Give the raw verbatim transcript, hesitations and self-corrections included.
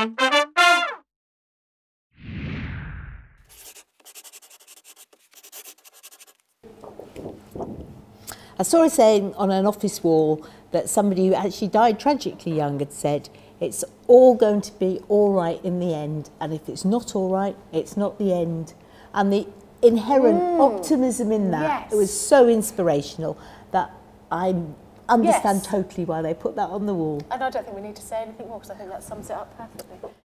I saw a saying on an office wall that somebody who actually died tragically young had said, it's all going to be all right in the end, and if it's not all right, it's not the end. And the inherent mm. optimism in that, yes. it was so inspirational that I understand yes. totally why they put that on the wall. And I don't think we need to say anything more because I think that sums it up perfectly.